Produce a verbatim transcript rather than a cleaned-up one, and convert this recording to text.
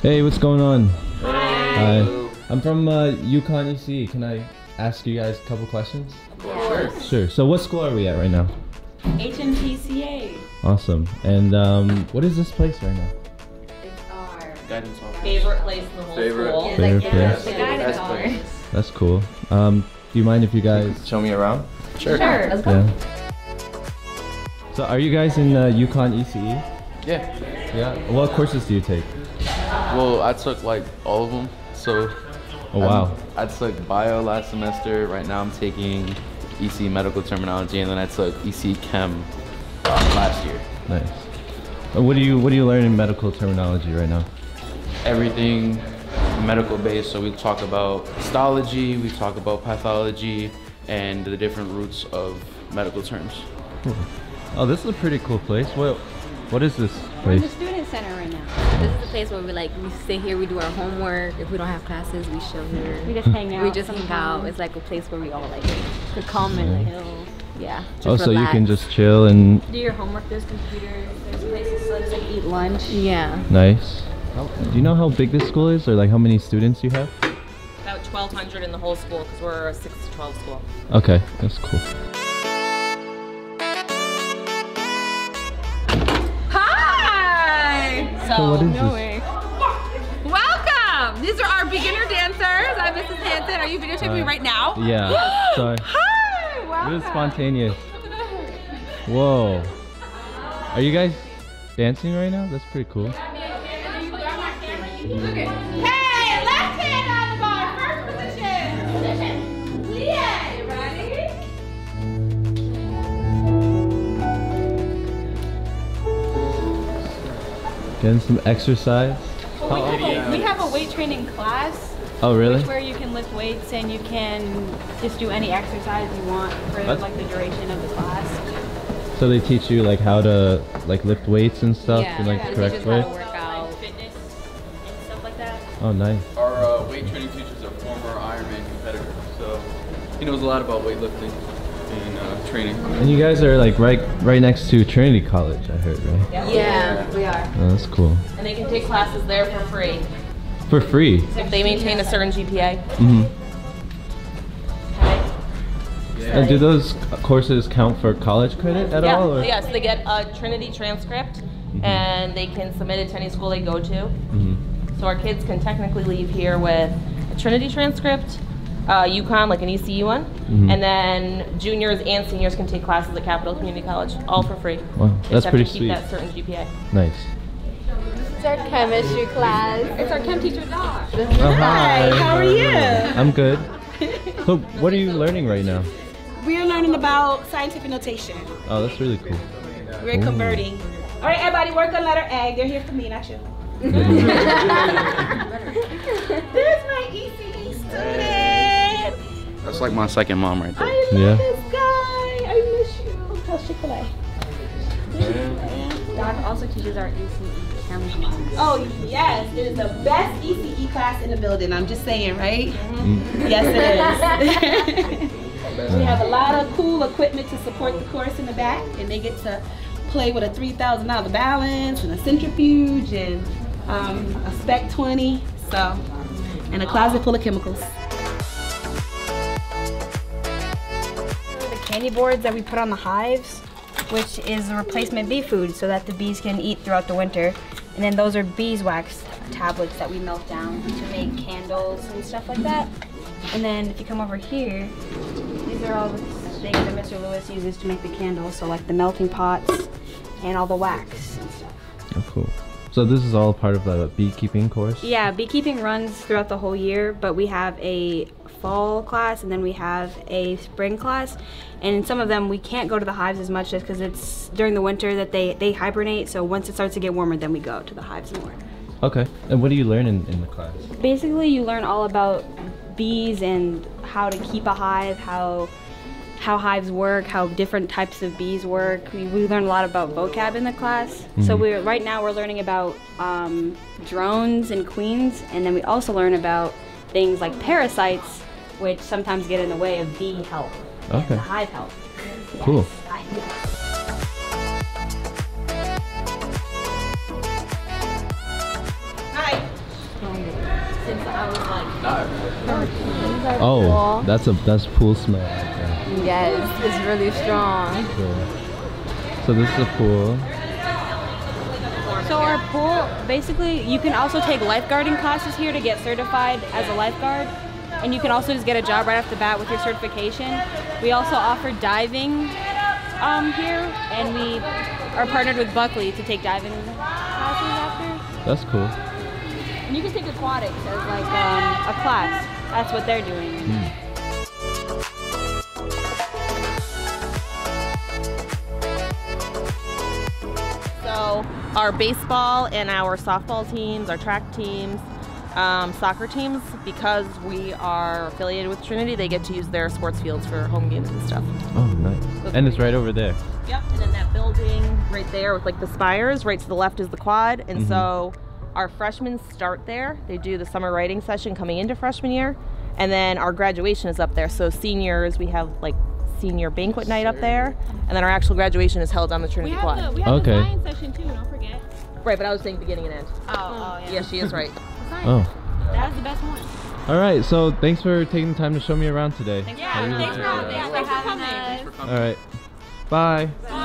Hey, what's going on? Hi. Hi. I'm from uh, UConn E C E. Can I ask you guys a couple questions? Sure. Sure. So what school are we at right now? H N P C A. Awesome. And um, what is this place right now? It's our Guidance office. favorite place in the whole Favorite. school. Yeah, Favorite Yeah, place. it's the guidance Best office. place. That's cool. Um, do you mind if you guys show me around? Sure. Sure, let's go. Yeah. So are you guys in uh, UConn E C E? Yeah. Yeah. What courses do you take? Well, I took like all of them. So. Oh wow. I, I took bio last semester. Right now I'm taking E C E medical terminology, and then I took E C E chem uh, last year. Nice. Uh, what do you What do you learn in medical terminology right now? Everything medical based. So we talk about histology, we talk about pathology, and the different roots of medical terms. Cool. Oh, this is a pretty cool place. What What is this We're in the place? student center right now. This is the place where we like we sit here, we do our homework. If we don't have classes, we chill here. We just hang out. We just hang out. It's like a place where we all like could come and chill. Yeah. Just Oh, so you relax. can just chill and Do your homework. There's computers. There's places to like eat lunch. Yeah. nice. Do you know how big this school is, or like how many students you have? About twelve hundred in the whole school because we're a six to twelve school. Okay, that's cool. Hi! So what is no this? way. Welcome! These are our beginner dancers. I'm Missus Hanson. Are you videotaping me Uh, right now? Yeah. Sorry. Hi! Welcome. This is spontaneous. Whoa. Are you guys dancing right now? That's pretty cool. Hey, left hand on the bar. First position. Position. Yeah, ready? Getting some exercise. Well, we, have a, we have a weight training class Oh, really? where you can lift weights and you can just do any exercise you want for That's- like the duration of the class. So they teach you like how to like lift weights and stuff Yeah. in like yeah. the They correct teach us how to way? work out. Like fitness and stuff like that. Oh, nice. Our uh, weight training teacher's a former Ironman competitor, so he knows a lot about weightlifting and uh, training. And you guys are like right right next to Trinity College, I heard, right? Yeah, we are. Oh, that's cool. And they can take classes there for free For free. if they maintain a certain G P A. Mm-hmm. Yeah. And do those courses count for college credit at Yeah, all? Or? yes, they get a Trinity transcript and they can submit it to any school they go to. Mm-hmm. So our kids can technically leave here with a Trinity transcript, uh, UConn, like an E C E one, Mhm. and then juniors and seniors can take classes at Capital Community College, all for free. Wow, They that's just have pretty to keep sweet. that certain G P A. Nice. It's our chemistry class. It's our chem teacher, Josh. Oh, hi. How are you? I'm good. So what are you learning right now? We're learning about scientific notation. Oh, that's really cool. We're Ooh. converting. All right, everybody, work on letter A. They're here for me, not you. There's my E C E student. That's like my second mom right there. I love Yeah. this guy. I miss you. How's Chick-fil-A? Doc also teaches our E C E chem class. Oh, yes. It is the best E C E class in the building. I'm just saying, right? Mm. Yes, it is. We have a lot of cool equipment to support the course in the back, and they get to play with a three thousand dollar balance and a centrifuge and um, a spec twenty, so, and a closet full of chemicals. The candy boards that we put on the hives, which is a replacement bee food so that the bees can eat throughout the winter. And then those are beeswax tablets that we melt down to make candles and stuff like that. And then if you come over here, these are all the things that Mister Lewis uses to make the candles. So like the melting pots and all the wax and stuff. Oh, cool. So this is all part of the beekeeping course? Yeah, beekeeping runs throughout the whole year, but we have a fall class and then we have a spring class. And in some of them, we can't go to the hives as much just because it's during the winter that they, they hibernate. So once it starts to get warmer, then we go to the hives more. Okay. And what do you learn in, in the class? Basically, you learn all about bees and how to keep a hive, how how hives work, how different types of bees work. We, we learn a lot about vocab in the class. So Mhm. we're right now we're learning about um, drones and queens, and then we also learn about things like parasites, which sometimes get in the way of bee health and Okay. the hive health. Cool. Hi. since I was like thirteen. Oh, that's a that's pool smell right there. Yes, it's really strong. Cool. So this is a pool. So our pool, basically, you can also take lifeguarding classes here to get certified as a lifeguard. And you can also just get a job right off the bat with your certification. We also offer diving um, here, and we are partnered with Buckley to take diving classes after. That's cool. And you can take aquatics as like um, a class. That's what they're doing. Mm. So our baseball and our softball teams, our track teams, um, soccer teams, because we are affiliated with Trinity, they get to use their sports fields for home games and stuff. Oh, nice. So And it's right over there. Yep, and then that building right there with like the spires, right to the left is the quad. And Mhm. so our freshmen start there. They do the summer writing session coming into freshman year. And then our graduation is up there. So seniors, we have like senior banquet night up there. And then our actual graduation is held on the Trinity We quad. have, the, we have Okay. the science session too, don't forget. Right, but I was saying beginning and end. Oh, oh yeah. Yeah, she is right. Oh. That was the best one. All right. So thanks for taking the time to show me around today. Yeah, I really thanks for, appreciate it. thanks for coming. All right. Bye. Bye.